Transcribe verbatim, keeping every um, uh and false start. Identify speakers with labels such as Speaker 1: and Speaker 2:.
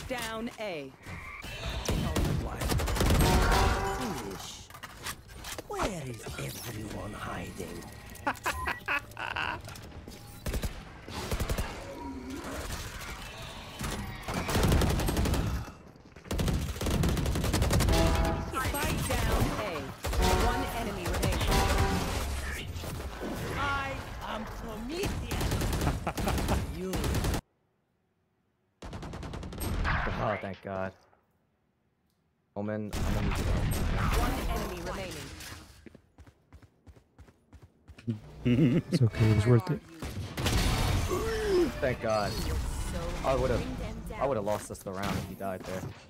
Speaker 1: down A.
Speaker 2: Foolish. Where is everyone hiding?
Speaker 1: Spike down A. One enemy remaining.
Speaker 2: I am Prometheus. You.
Speaker 3: Oh, thank God. Omen, I'm gonna need to go.
Speaker 1: One enemy remaining.
Speaker 4: It's okay. It was worth it.
Speaker 3: Thank God. I would have, I would have lost us the round if he died there.